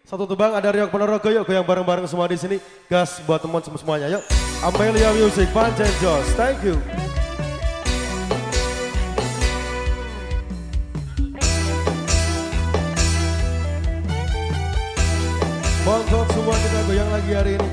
Satu tebang ada Riok Ponorogo, yuk goyang bareng-bareng semua di sini. Gas buat teman semuanya, yuk. Amelia Music, Pancen Jos, thank you. Bontot semua kita goyang lagi hari ini.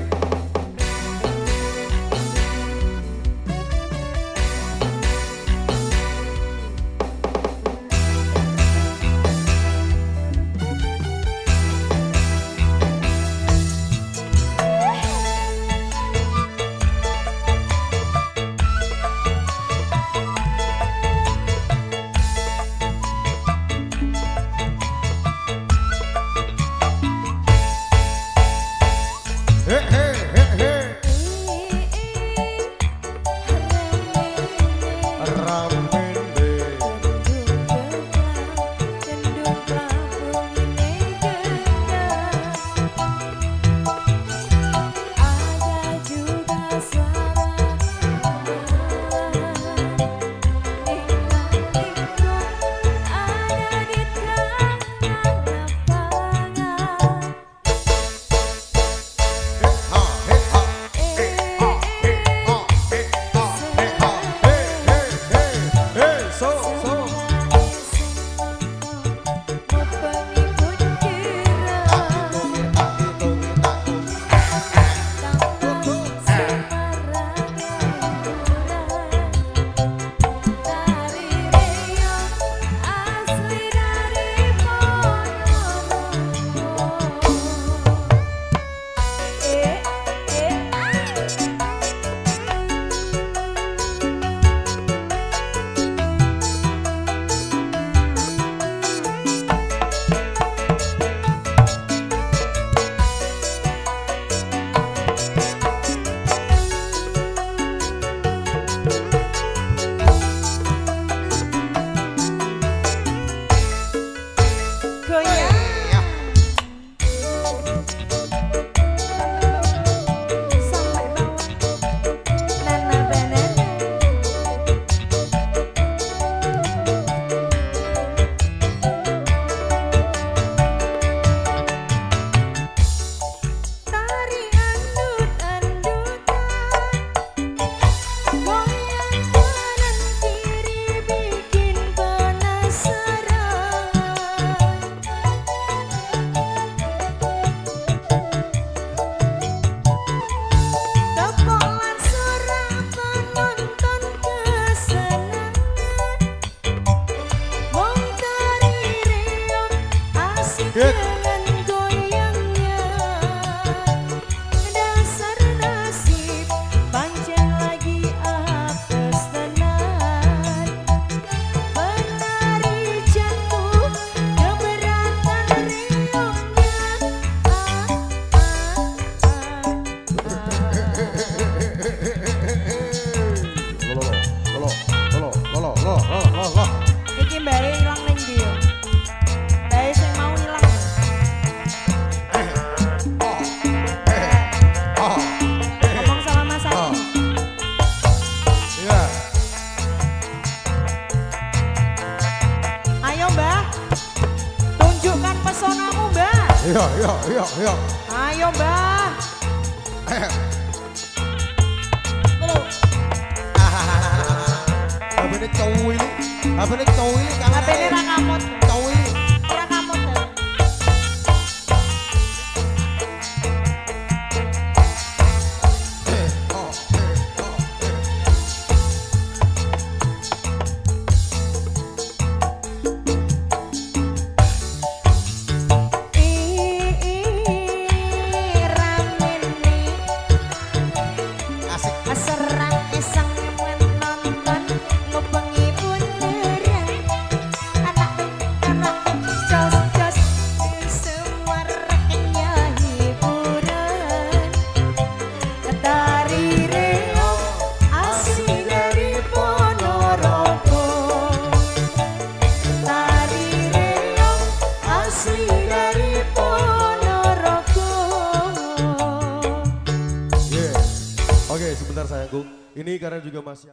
Iya. Ayo Mbah. Abene cowok ini kan. Abene ra kamot. Cowok ini. Ora kamot. Sebentar sayangku, ini karena juga masih